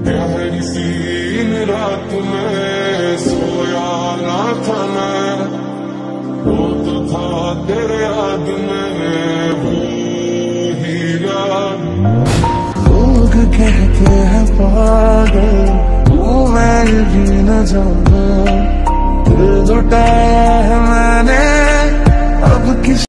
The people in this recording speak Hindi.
गहरी सी रात में सोया ना था मैं, वो तो था तेरे याद में वो ही याद। लोग कहते हैं पागल तू, मैं भी न जाना, दिल लुटाया है मैंने अब किस